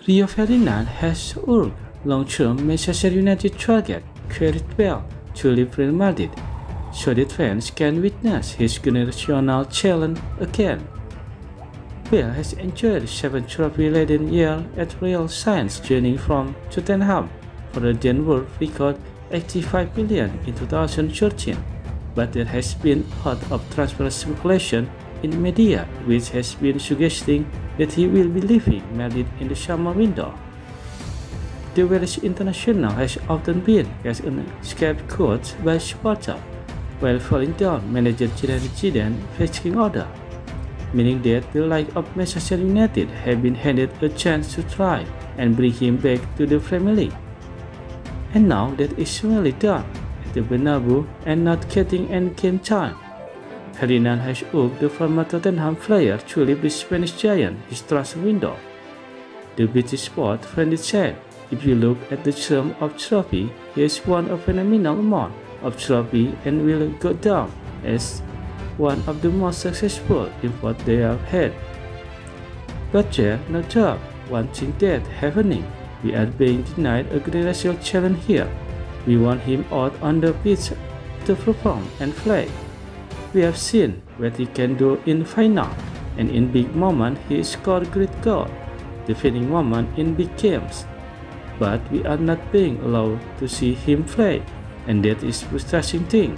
Rio Ferdinand has urged long-term Manchester United target Gareth Bale to leave Real Madrid so that fans can witness his generational challenge again. Bale has enjoyed 7 trophy-laden years at Real since joining from Tottenham for a then world record $85 million in 2013, but there has been a lot of transfer speculation in media which has been suggesting that he will be leaving Madrid in the summer window. The Welsh international has often been as a scapegoat by supporters, while falling down manager Zinedine Zidane's pecking order, meaning that the likes of Manchester United have been handed a chance to try and bring him back to the Premier League. And now that is finally done at the Bernabeu and not getting any game time, Ferdinand has urged the former Tottenham player to leave the Spanish giant his transfer window. The British sport friend said, "If you look at the sum of trophy, he has won a phenomenal amount of trophy and will go down as one of the most successful imports they have had. But there's no doubt one thing that's happening. We are being denied a generational challenge here. We want him out on the pitch to perform and play. We have seen what he can do in final, and in big moments he scored great goals, defining moments in big games. But we are not being allowed to see him play, and that is frustrating thing.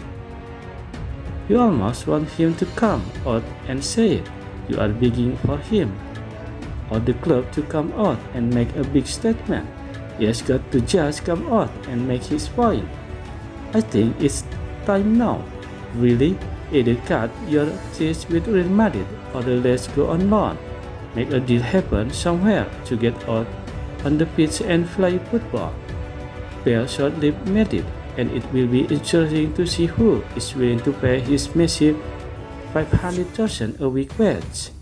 You almost want him to come out and say it. You are begging for him or the club to come out and make a big statement. He has got to just come out and make his point. I think it's time now. Really? Either cut your teeth with Real Madrid or let's go on loan. Make a deal happen somewhere to get out on the pitch and play football. Bale should leave Madrid, and it will be interesting to see who is willing to pay his massive $500,000 a week wage."